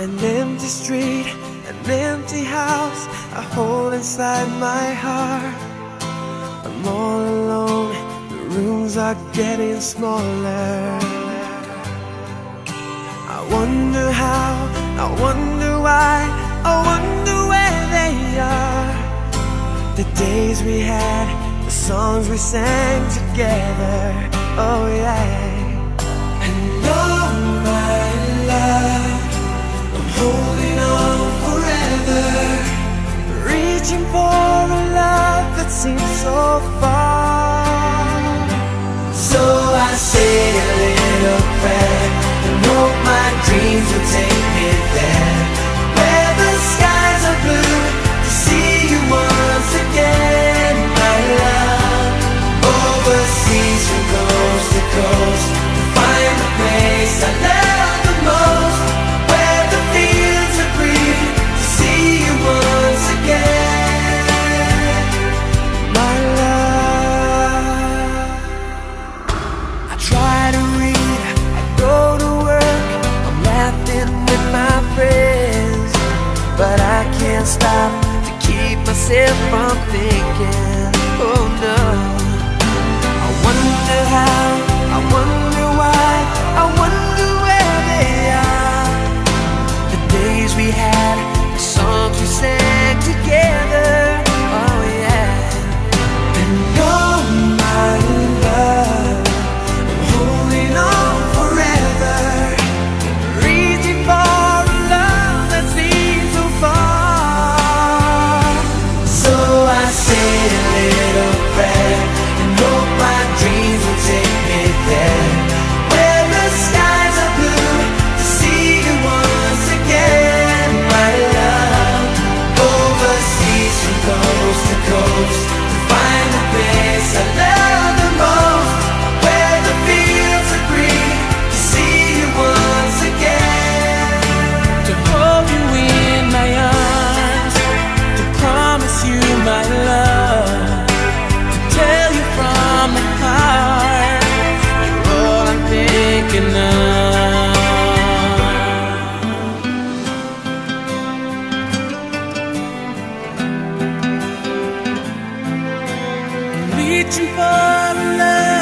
An empty street, an empty house I hold inside my heart. I'm all alone, the rooms are getting smaller. I wonder how, I wonder why, I wonder where they are. The days we had, the songs we sang together, oh yeah. And oh my love, I'm holding on forever, reaching for a love that seems so far. So I say a little prayer and hope my dreams will take me there, where the skies are blue, to see you once again, my love. Overseas from coast to coast, to find the place I love the most, where the fields are green, to see you once again, my love. I try to read, I go to work, I'm laughing with my friends, but I can't stop to keep myself from thinking, oh no. I wonder how, I wonder why, I wonder where they are. The days we had, the songs we sang together, oh yeah. And oh my love, I'm holding on forever, reaching for a love that seems so far. So I say a little prayer and hope my dreams will take me there, where the skies are blue, to see you once again, my love. Overseas from coast to coast, to find the place I love the most, where the fields are green, to see you once again, to hold you in my arms, to promise you my love, to tell you from the heart, you're all I'm thinking of. I'm reaching for love